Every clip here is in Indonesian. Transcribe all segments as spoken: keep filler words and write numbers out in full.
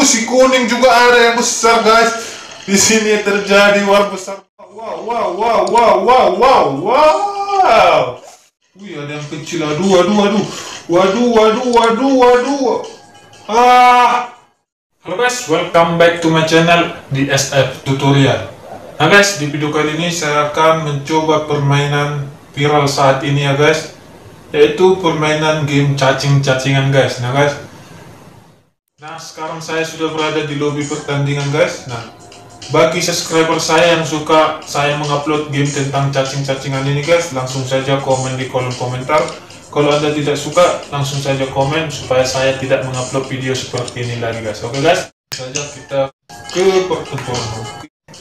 si kuning juga ada yang besar guys. Di sini terjadi war besar. Wow, wow, wow, wow, wow, wow, wow. Wih, ada yang kecil. Aduh, aduh, aduh. Waduh, waduh, waduh, waduh. Ah. Halo guys, welcome back to my channel di S F Tutorial. Nah guys, di video kali ini saya akan mencoba permainan viral saat ini ya guys, yaitu permainan game cacing-cacingan guys. Nah guys, nah sekarang saya sudah berada di lobby pertandingan guys. Nah, bagi subscriber saya yang suka saya mengupload game tentang cacing-cacingan ini guys, langsung saja komen di kolom komentar. Kalau Anda tidak suka, langsung saja komen supaya saya tidak mengupload video seperti ini lagi guys. Oke guys, saja kita ke pertempuran.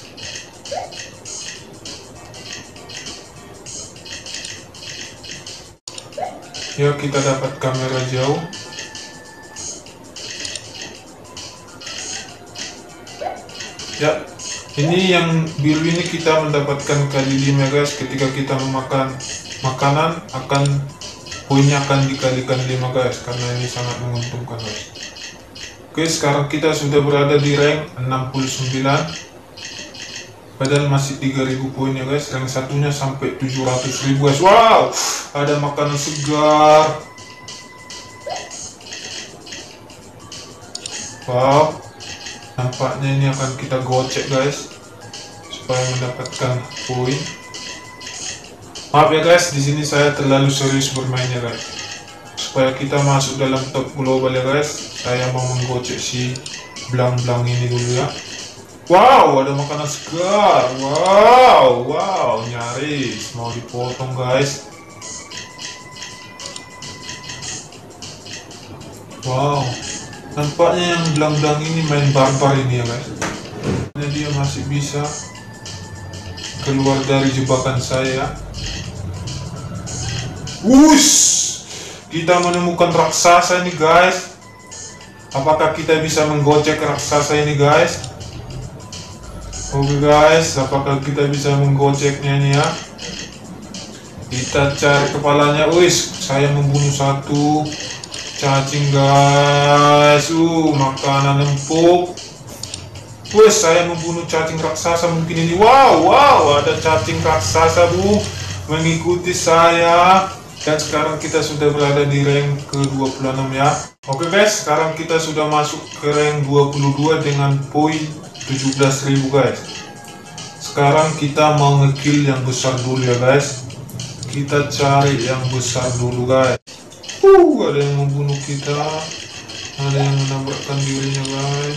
Ya, kita dapat kamera jauh. Ya, ini yang biru ini kita mendapatkan kali lima guys. Ketika kita memakan makanan akan poinnya akan dikalikan lima guys, karena ini sangat menguntungkan guys. Oke, sekarang kita sudah berada di rank enam puluh sembilan, padahal masih tiga ribu poin ya guys. Rank satunya sampai tujuh ratus ribu guys. Wow, ada makanan segar. Wow, nampaknya ini akan kita gocek guys supaya mendapatkan poin. Maaf ya guys, di sini saya terlalu serius bermainnya guys. Supaya kita masuk dalam top global ya guys, saya mau menggocek si belang-belang ini dulu ya. Wow, ada makanan segar. Wow, wow, nyaris mau dipotong guys. Wow, nampaknya yang belang-belang ini main barbar ini ya guys. Nah, dia masih bisa keluar dari jebakan saya. Wush, kita menemukan raksasa ini guys. Apakah kita bisa menggocek raksasa ini guys? Oke guys, apakah kita bisa menggoceknya ini ya? Kita cari kepalanya. Wish, saya membunuh satu cacing guys. Uh, makanan empuk. Wish, saya membunuh cacing raksasa mungkin ini. Wow, wow, ada cacing raksasa bu mengikuti saya. Dan sekarang kita sudah berada di rank ke dua puluh enam ya. Oke guys, sekarang kita sudah masuk ke rank dua puluh dua dengan poin tujuh belas ribu guys. Sekarang kita mau ngekill yang besar dulu ya guys. Kita cari yang besar dulu guys. Uh, ada yang membunuh kita, ada yang menabrakkan dirinya guys.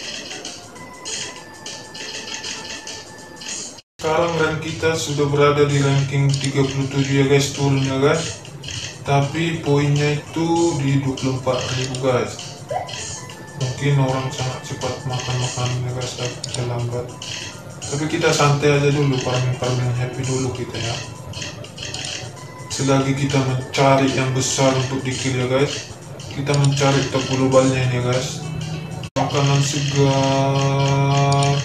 Sekarang rank kita sudah berada di ranking tiga puluh tujuh ya guys, turun ya guys. Tapi poinnya itu di dua puluh empat ribu guys. Mungkin orang sangat cepat makan makanan ya guys, tapi kita lambat. Tapi kita santai aja dulu, farming-farming happy dulu kita ya. Selagi kita mencari yang besar untuk di-kill ya guys, kita mencari top globalnya ini ya guys. Makanan segar.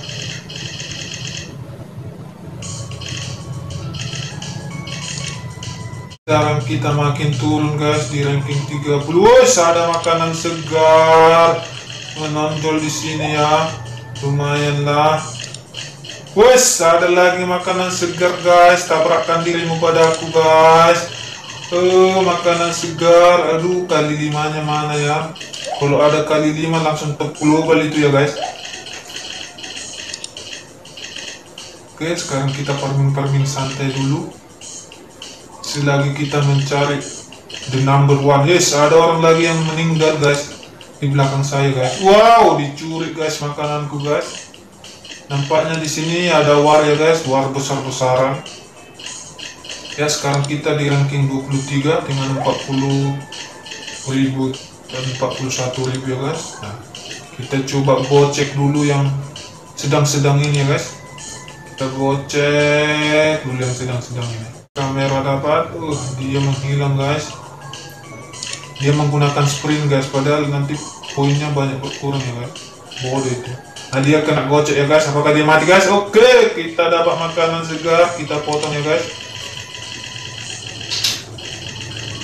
Sekarang kita makin turun guys di ranking tiga puluh. Wes, ada makanan segar menonjol di sini ya. Lumayan lah. Wes, ada lagi makanan segar guys. Tabrakkan dirimu padaku guys. Eh, makanan segar. Aduh, kali limanya mana ya? Kalau ada kali lima langsung top global itu ya guys. Oke, sekarang kita farming-farming santai dulu. Selagi kita mencari the number one. Yes, ada orang lagi yang meninggal guys di belakang saya guys. Wow, dicuri guys makananku guys. Nampaknya di sini ada war ya guys, war besar-besaran. Ya, sekarang kita di ranking dua puluh tiga dengan empat puluh ribu dan empat puluh satu ribu ya guys. Nah, kita coba gocek dulu yang sedang-sedang ini ya guys. Kita gocek dulu yang sedang-sedang ini. Kamera dapat, uh dia menghilang guys. Dia menggunakan sprint guys, padahal nanti poinnya banyak berkurang ya guys. Bodoh itu. Nah, dia kena gocek ya guys. Apakah dia mati guys? Oke, kita dapat makanan segar, kita potong ya guys.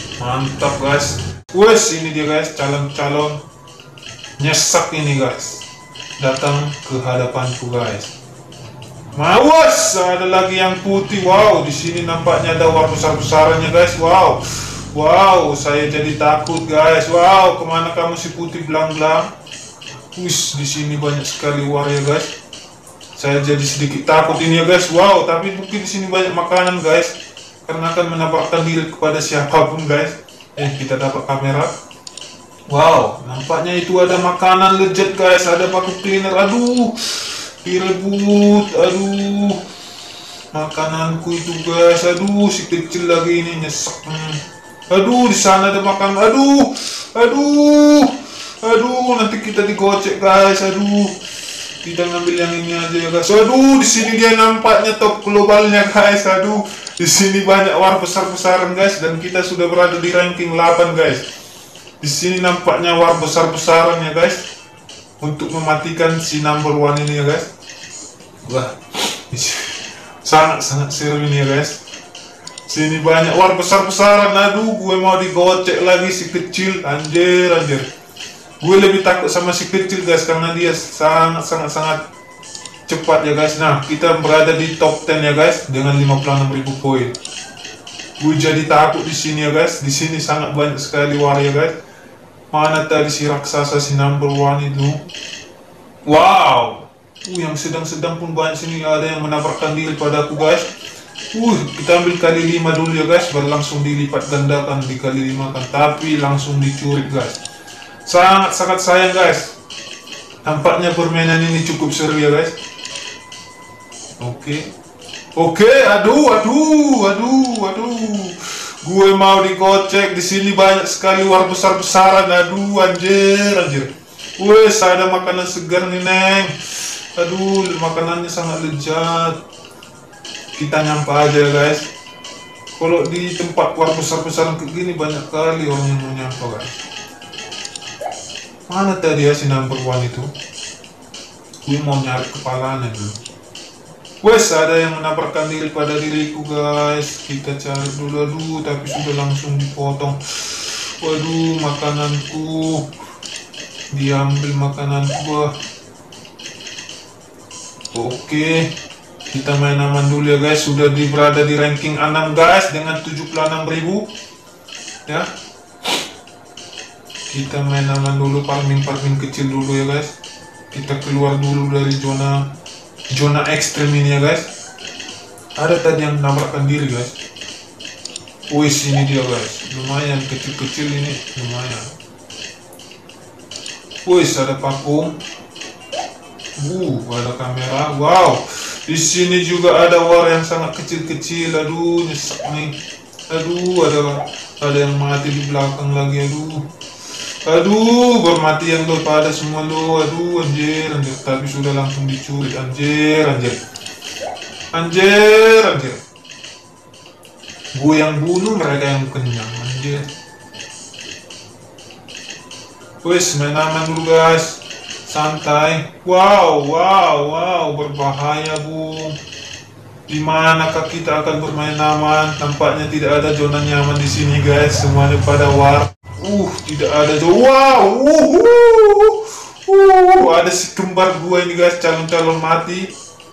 Mantap guys. Wes, ini dia guys, calon-calon nyesek ini guys. datang ke hadapanku guys. Mawas, ada lagi yang putih. Wow, di sini nampaknya ada war besar-besarannya guys. Wow, wow, saya jadi takut guys. Wow, kemana kamu si putih belang-belang? Wis, di sini banyak sekali war ya guys. Saya jadi sedikit takut ini ya guys. Wow, tapi mungkin di sini banyak makanan guys. Karena akan menampakkan diri kepada siapapun guys. Eh, kita dapat kamera. Wow, nampaknya itu ada makanan legit guys. Ada vacuum cleaner. Aduh, direbut. Aduh, makananku itu guys. Aduh, si kecil lagi ini nyesek. Hmm. Aduh, di sana ada makanan. Aduh, aduh, aduh. Nanti kita digocek guys. Aduh, kita ngambil yang ini aja ya guys. Aduh, di sini dia nampaknya top globalnya guys. Aduh. Di sini banyak war besar-besaran guys, dan kita sudah berada di ranking delapan guys. Di sini nampaknya war besar-besaran ya guys, untuk mematikan si number one ini ya guys. Wah, sangat-sangat seru ini ya guys. Sini banyak war besar-besaran. Aduh, gue mau digocek lagi si kecil. Anjir, anjir. Gue lebih takut sama si kecil guys, karena dia sangat-sangat-sangat cepat ya guys. Nah, kita berada di top sepuluh ya guys dengan lima puluh enam ribu poin. Gue jadi takut di sini ya guys. Di sini sangat banyak sekali war ya guys. Mana tadi si raksasa si number one itu? Wow. Uh, yang sedang-sedang pun banyak sini. Ada yang menabrakkan diri padaku guys. Uh, kita ambil kali lima dulu ya guys, baru langsung dilipat gandakan, dikali lima kan, tapi langsung dicuri guys. Sangat-sangat sayang guys. Tampaknya permainan ini cukup seru ya guys. Oke, oke, aduh, aduh, aduh, aduh, gue mau digocek. Di sini banyak sekali war besar-besaran. Aduh, anjir, anjir. Wes, ada makanan segar nih neng. Aduh, makanannya sangat lezat. Kita nyampa aja guys. Kalau di tempat war besar-besaran kayak gini banyak kali orang yang mau nyampa guys. Mana tadi ya si number one itu? Gue mau nyari kepalanya dulu. Wes, ada yang menabrakkan diri pada diriku guys. Kita cari dulu. Aduh, tapi sudah langsung dipotong. Waduh, makananku diambil, makananku. Oke, kita main aman dulu ya guys. Sudah di, berada di ranking enam guys dengan tujuh puluh enam ribu ya. Kita main aman dulu, farming-farming kecil dulu ya guys. Kita keluar dulu dari zona zona ekstrim ini ya guys. Ada tadi yang menabrakkan diri guys. Wih, sini dia guys. Lumayan kecil-kecil ini, lumayan. Wih, ada vakum. Uh, ada kamera. Wow. Di sini juga ada war yang sangat kecil-kecil. Aduh, nyesek nih. Aduh, ada ada yang mati di belakang lagi. Aduh. Aduh, bermati yang lo pada semua lo. Aduh, anjir, anjir. Tapi sudah langsung dicuri. Anjir, anjir. Anjir, anjir. Gue yang bunuh, mereka yang kenyang. Anjir. Wes, main aman dulu guys. Santai. Wow, wow, wow. Berbahaya, Bung. Dimanakah kita akan bermain aman? Tampaknya tidak ada zona nyaman di sini guys. Semuanya pada war. Uh, tidak ada jauh. Wow, uh, uh, uh, ada si kembar gua ini guys, calon-calon mati.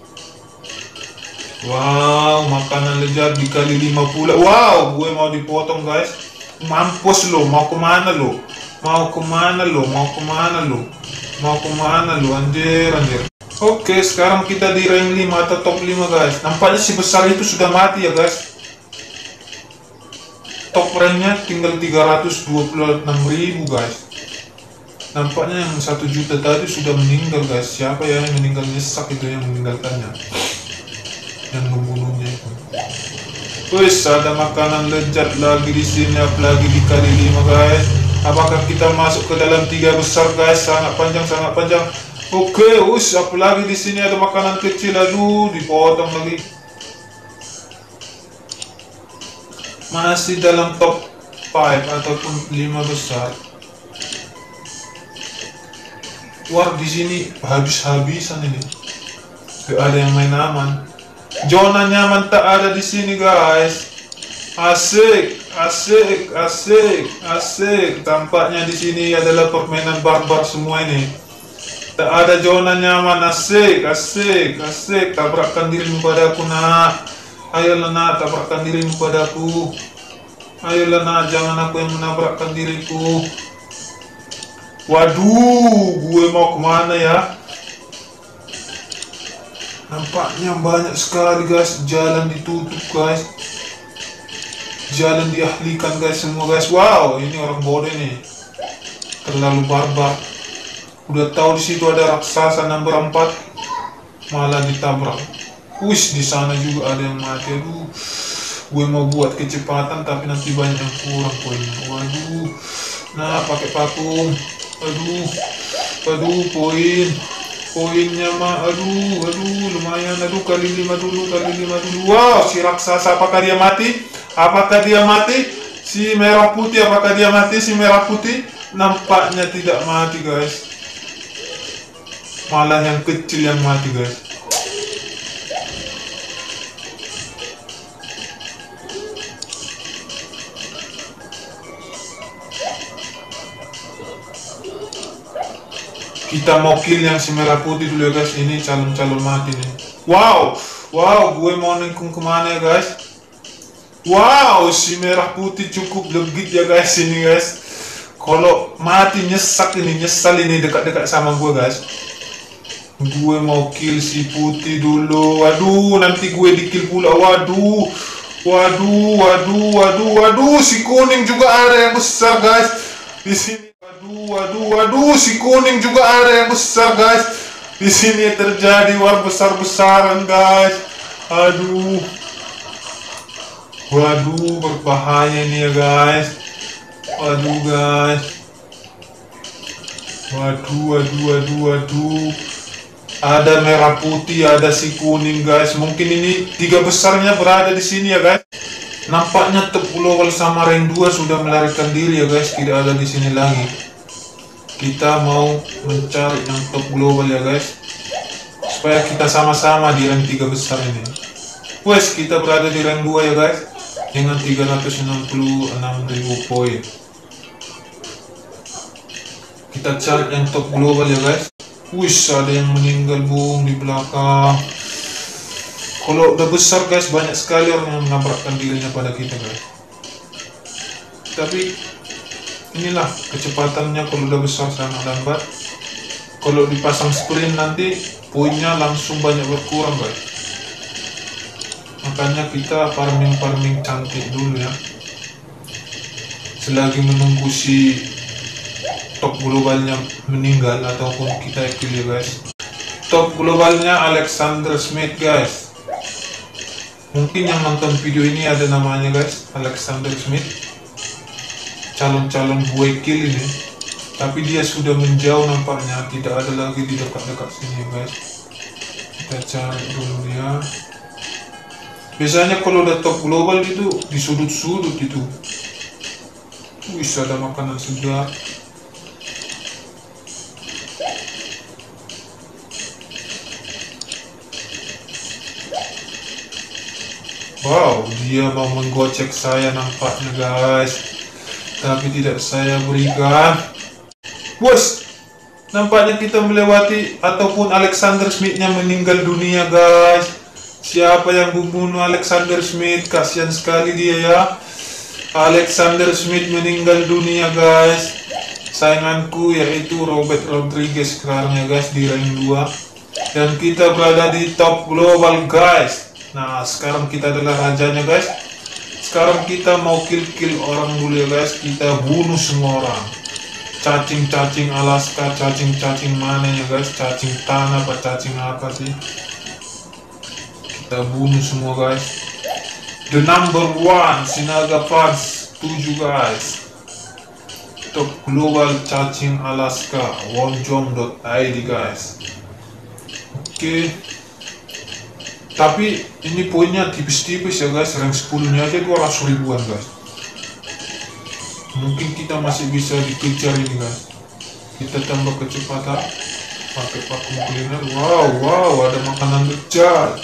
Wow, makanan lezat dikali lima puluh. Wow, gue mau dipotong guys. Mampus lo, mau kemana lo? Mau kemana lo? Mau kemana lo? Mau kemana lo? Anjir, anjir. Oke, sekarang kita di rank lima atau top lima guys. Nampaknya si besar itu sudah mati ya guys. Top ranknya tinggal tiga ratus dua puluh enam ribu guys. Nampaknya yang satu juta tadi sudah meninggal guys. Siapa ya yang meninggal? Nyesek itu yang meninggalkannya, yang membunuhnya itu. Wis, ada makanan lezat lagi di sini, apalagi dikali lima guys. Apakah kita masuk ke dalam tiga besar guys? Sangat panjang, sangat panjang. Oke, us, apalagi di sini ada makanan kecil. Aduh, dipotong lagi. Masih dalam top lima ataupun lima besar. War di sini habis-habisan ini. Gak ada yang main aman. Zona nyaman tak ada di sini guys. Asik, asik, asik, asik. Tampaknya di sini adalah permainan barbar semua ini. Tak ada zona nyaman. Asik, asik, asik. Tabrakkan dirimu padaku nak. Ayolah nak, tabrakkan dirimu padaku. Ayolah nak, jangan aku yang menabrakkan diriku. Waduh, gue mau kemana ya? Nampaknya banyak sekali guys. Jalan ditutup guys. Jalan diahlikan guys semua guys. Wow, ini orang bodoh nih. Terlalu barbar. Udah tahu di situ ada raksasa nomor empat, malah ditabrak. Wis, di sana juga ada yang mati. Aduh, gue mau buat kecepatan tapi nanti banyak yang kurang poinnya. Waduh, nah pakai vakum. Aduh, aduh poin, poinnya mah. Aduh, aduh lumayan. Aduh kali lima dulu, kali lima dulu. Wow, si raksasa apakah dia mati? Apakah dia mati? Si merah putih apakah dia mati? Si merah putih nampaknya tidak mati guys. Malah yang kecil yang mati guys. Kita mau kill yang si merah putih dulu ya guys. Ini calon-calon mati nih. Wow, wow, gue mau nengkung kemana ya guys? Wow, si merah putih cukup legit ya guys ini guys. Kalau mati nyesak ini, nyesal ini dekat-dekat sama gue guys. Gue mau kill si putih dulu. Waduh, nanti gue di kill pula. Waduh, waduh, waduh, waduh, waduh. Si kuning juga ada yang besar guys di sini. Waduh, waduh, waduh. Si kuning juga ada yang besar guys. Di sini terjadi war besar-besaran guys. Aduh, waduh, berbahaya nih ya guys. Waduh guys. Waduh, waduh, waduh, waduh. Ada merah putih, ada si kuning guys. Mungkin ini tiga besarnya berada di sini ya guys. Nampaknya top global sama rank dua sudah melarikan diri ya guys. Tidak ada di sini lagi. Kita mau mencari yang top global ya guys, supaya kita sama-sama di rank tiga besar ini. Wes, kita berada di rank dua ya guys, dengan tiga ratus enam puluh enam ribu poin. Kita cari yang top global ya guys. Wis, ada yang meninggal bung di belakang. Kalau udah besar guys, banyak sekali orang yang menabrakkan dirinya pada kita guys. Tapi inilah kecepatannya kalau udah besar sangat lambat. Kalau dipasang sprint nanti poinnya langsung banyak berkurang guys. Makanya kita farming-farming cantik dulu ya, selagi menunggu si top globalnya meninggal ataupun kita kill ya guys. Top globalnya Alexander Smith guys. Mungkin yang nonton video ini ada namanya guys, Alexander Smith. Calon-calon gue kill ini, tapi dia sudah menjauh nampaknya, tidak ada lagi di dekat-dekat sini guys. Kita cari dulu dia. Biasanya kalau udah top global itu di sudut-sudut itu. Wih, ada makanan segar. Wow, dia mau menggocek saya nampaknya guys, tapi tidak saya berikan. Bos, nampaknya kita melewati ataupun Alexander Smith-nya meninggal dunia guys. Siapa yang membunuh Alexander Smith? Kasihan sekali dia ya. Alexander Smith meninggal dunia guys. Sainganku yaitu Robert Rodriguez sekarang ya guys di rank dua. Dan kita berada di top global guys. Nah, sekarang kita adalah rajanya guys. Sekarang kita mau kill-kill orang dulu ya guys. Kita bunuh semua orang. Cacing-cacing Alaska, cacing-cacing mana ya guys? Cacing tanah apa cacing apa sih? Kita bunuh semua guys. The number one Sinaga Parts tujuh guys. Top global cacing Alaska wonjom dot i d guys. Oke okay. Tapi ini poinnya tipis-tipis ya guys, rank sepuluh nya aja dua ratus ribuan guys. Mungkin kita masih bisa dikejar ini guys. Kita tambah kecepatan pakai vacuum cleaner. Wow, wow, ada makanan lezat.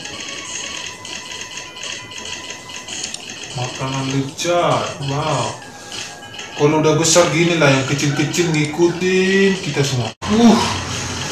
Makanan lezat, wow. Kalau udah besar gini lah, yang kecil-kecil ngikutin kita semua. Uh,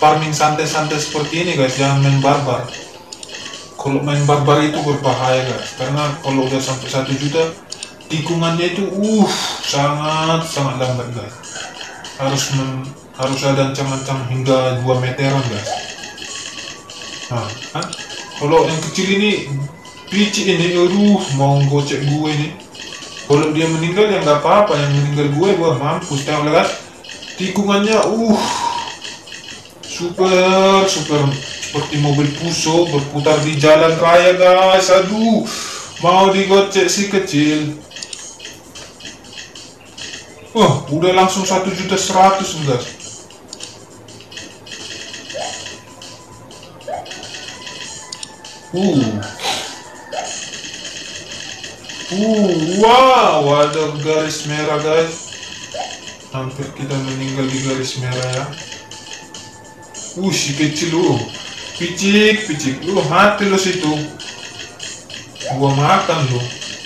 farming santai-santai seperti ini guys, jangan main barbar. Kalau main barbar itu berbahaya guys, karena kalau udah sampai satu juta tikungannya itu uh sangat sangat lambat guys. Harus men, harus ada ancam-ancam hingga dua meteran guys. Nah kan kalau yang kecil ini picik ini, aduh mau gocek gue ini. Kalau dia meninggal ya nggak apa-apa, yang meninggal gue wah mampus. Tengok guys, tikungannya uh super super seperti mobil Puso berputar di jalan raya guys. Aduh mau digocek si kecil. Wah udah langsung satu juta seratus guys. Uh Uh, wow, ada garis merah guys. Hampir kita meninggal di garis merah ya. Uh, si kecil lu, picik, picik, lu mati lo situ. Gua makan lu.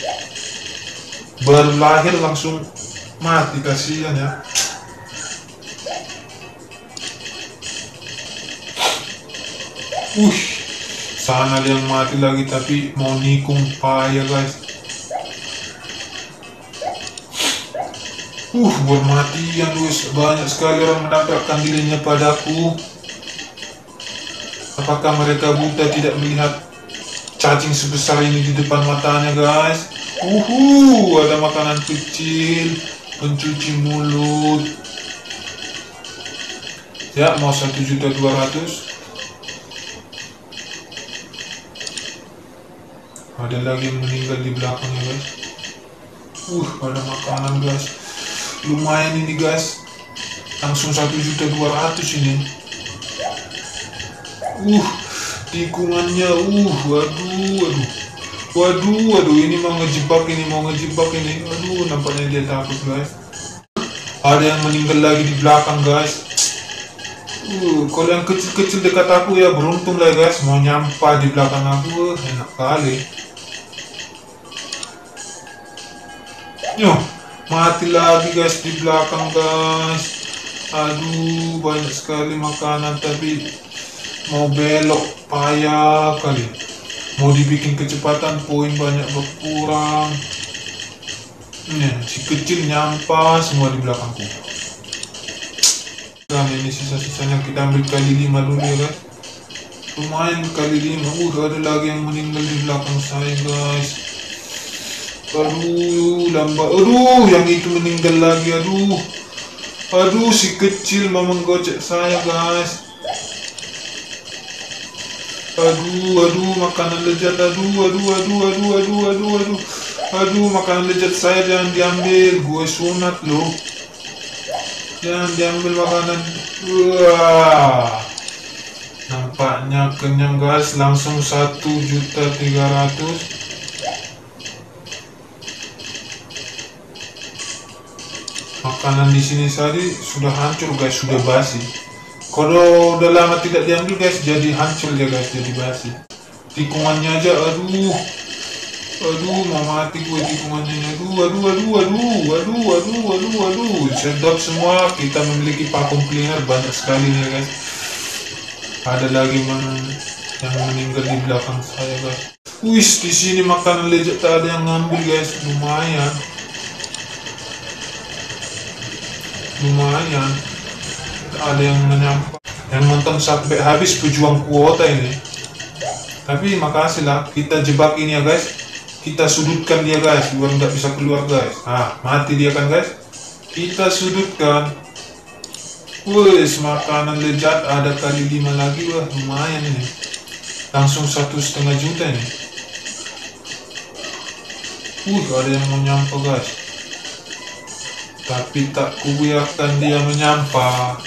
Baru lahir langsung mati, kasihan ya. Uh, sana yang mati lagi tapi mau nikung payah guys. Uh, bermatian guys, banyak sekali orang mendapatkan dirinya padaku. Apakah mereka buta tidak melihat cacing sebesar ini di depan matanya guys? Uhu, ada makanan kecil, pencuci mulut. Ya, mau satu juta dua ratus. Ada lagi yang meninggal di belakangnya guys. Uh, ada makanan guys. Lumayan ini guys, langsung satu juta dua ratus ini. Uh, tikungannya, uh, waduh, waduh, waduh, waduh, ini mau ngejebak, ini mau ngejebak ini. Aduh, nampaknya dia takut guys. Ada yang meninggal lagi di belakang guys. Uh, kalau yang kecil-kecil dekat aku ya beruntung lah guys, mau nyampah di belakang aku, enak kali. Yo. Mati lagi guys di belakang guys. Aduh banyak sekali makanan tapi mau belok payah kali. Mau dibikin kecepatan poin banyak berkurang. Nih si kecil nyampah semua di belakangku. Dan ini sisa-sisanya kita ambil kali lima dulu ya guys. Lumayan kali lima. Uh ada lagi yang meninggal di belakang saya guys. Aduh, lambat. Aduh, yang itu meninggal lagi. Aduh, aduh, si kecil mau menggocek saya, guys. Aduh, aduh, makanan lezat. Aduh, aduh, aduh, aduh, aduh, aduh, aduh, aduh, makanan lezat saya jangan diambil. Gue sunat loh. Jangan diambil makanan. Wah, nampaknya kenyang, guys. Langsung satu juta tiga ratus. Makanan di sini tadi sudah hancur guys, sudah basi. Kalau udah lama tidak diambil guys, jadi hancur ya guys, jadi basi. Tikungannya aja, aduh, aduh, mau mati gue tikungannya. Aduh, aduh, aduh, aduh, aduh, aduh, aduh, aduh, sedot semua. Kita memiliki vacuum cleaner banyak sekali nih guys. Ada lagi yang yang meninggal di belakang saya guys. Wih, di sini makanan lezat tak ada yang ngambil guys, lumayan. Lumayan ada yang menyampa, yang nonton sampai habis pejuang kuota ini. Tapi makasih lah, kita jebak ini ya guys, kita sudutkan dia guys biar nggak bisa keluar guys. Ah mati dia kan guys, kita sudutkan. Wih, makanan lezat ada kali lima lagi. Wah lumayan ini, langsung satu setengah juta ini. Uh ada yang mau nyampa guys, tapi tak kubiarkan dia menyampa.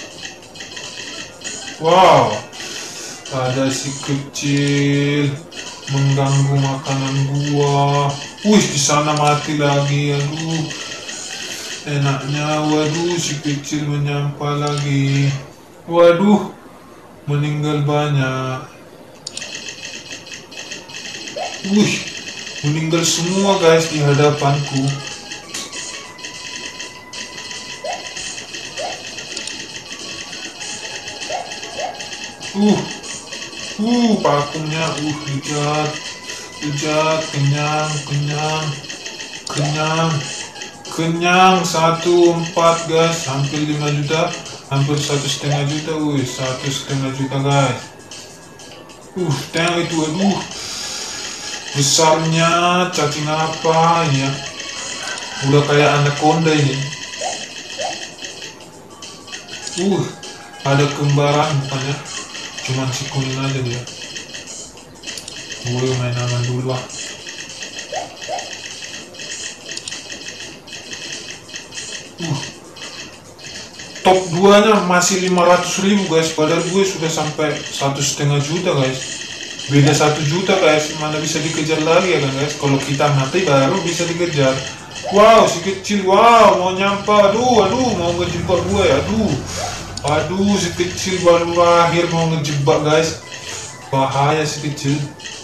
Wow, ada si kecil mengganggu makanan gua. Wih, di sana mati lagi. Aduh, enaknya. Waduh, si kecil menyampa lagi. Waduh, meninggal banyak. Wih, meninggal semua guys di hadapanku. uh uh pakumnya uh lihat lihat kenyang kenyang kenyang kenyang satu empat guys, hampir lima juta, hampir satu setengah juta. Wih, satu setengah juta guys. Uh tengok itu, aduh besarnya, cacing apa ya, udah kayak anaconda ini. Uh ada kembaran bukannya, cuman si kuning aja dia. Gue main aman dulu lah. Uh, top dua nya masih lima ratus ribu guys, padahal gue sudah sampai satu setengah juta guys. Beda satu juta guys, mana bisa dikejar lagi ya kan guys. Kalau kita mati baru bisa dikejar. Wow, si kecil, wow, mau nyampa, aduh, aduh, mau ngejebak gue, aduh, aduh, si kecil baru lahir mau ngejebak guys, bahaya si kecil.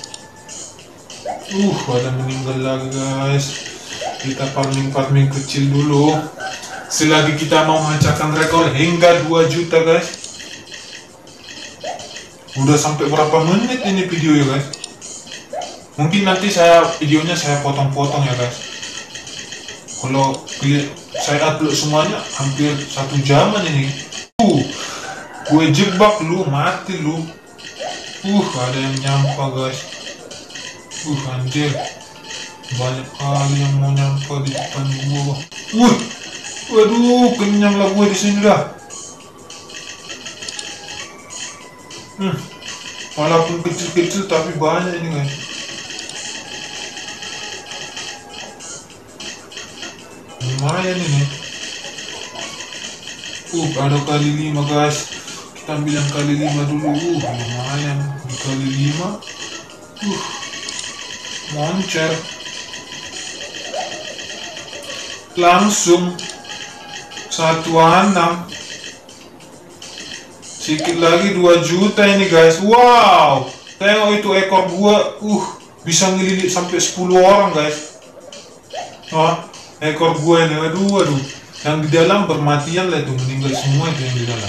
Uh, ada meninggal lagi guys. Kita farming farming kecil dulu. Selagi kita mau memecahkan rekor hingga dua juta guys. Udah sampai berapa menit ini video ya guys. Mungkin nanti saya videonya saya potong-potong ya guys. Kalau saya upload semuanya hampir satu jaman ini. Uh, gue jebak lu, mati lu. Uh, ada yang nyampa guys. Uh, anjir. Banyak kali yang mau nyampa di depan gua. Uh, waduh, kenyang lah gue di sini dah. Hmm, walaupun kecil-kecil tapi banyak ini guys. Lumayan ini. Uh, ada kali lima guys. Kita ambil yang kali lima dulu. Uh, lumayan dikali lima. Uh, moncer. Langsung satu enam, sedikit lagi dua juta ini guys. Wow, tengok itu ekor gua, uh bisa ngelilit sampai sepuluh orang guys. Oh, ekor gua ini, aduh aduh, yang di dalam bermatian lah itu, meninggal semua itu yang di dalam.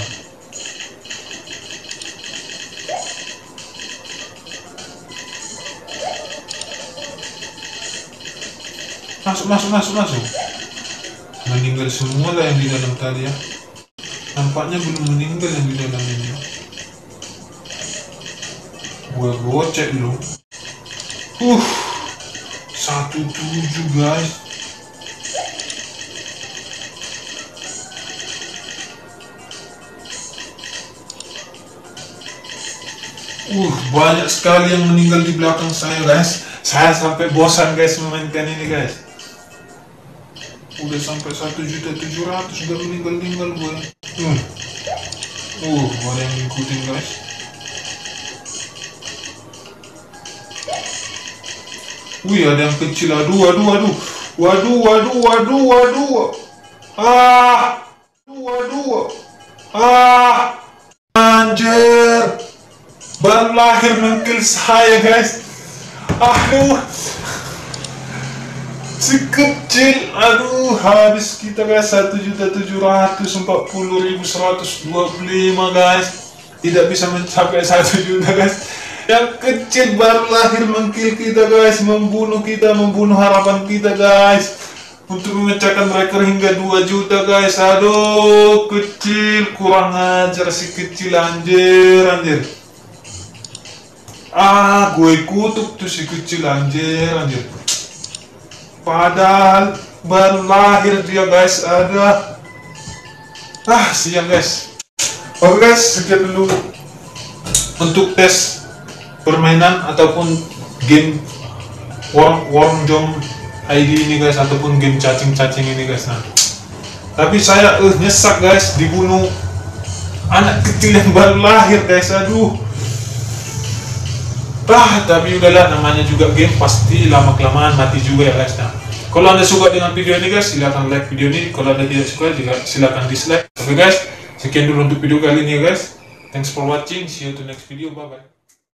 Masuk masuk masuk masuk. Meninggal semua lah yang di dalam tadi ya. Nampaknya belum meninggal yang di dalam ini. Gue gocek dulu. Uh, satu tujuh guys. Uh, banyak sekali yang meninggal di belakang saya guys. Saya sampai bosan guys memainkan ini guys. Udah sampai satu juta tujuh ratus, udah meninggal-meninggal gue. Hmm. Uh, ada yang ngikutin guys. Wih, ada yang kecil. Aduh, aduh, aduh. Waduh, waduh, waduh, waduh. Ah. Waduh, ah. Anjir. Baru lahir mengkill saya guys. Aduh. Si kecil, aduh, habis kita guys satu juta tujuh ratus empat puluh ribu seratus dua puluh lima guys. Tidak bisa mencapai satu juta guys. Yang kecil baru lahir mengkill kita guys, membunuh kita, membunuh harapan kita guys, untuk memecahkan rekor hingga dua juta guys. Aduh, kecil, kurang ajar si kecil, anjir, anjir. Ah, gue kutuk tuh si kecil, anjir, anjir. Padahal baru lahir dia guys, ada. Ah, siang guys. Oke guys, sekian dulu untuk tes permainan ataupun game Worm Worm Jom I D ini guys, ataupun game cacing-cacing ini guys. Nah, tapi saya uh, nyesak guys, dibunuh anak kecil yang baru lahir guys. Aduh. Ah, tapi udahlah, namanya juga game, pasti lama-kelamaan mati juga ya guys. Nah, kalau anda suka dengan video ini guys, silahkan like video ini. Kalau anda tidak suka, juga silahkan dislike. Oke guys, sekian dulu untuk video kali ini ya guys. Thanks for watching, see you to next video, bye bye.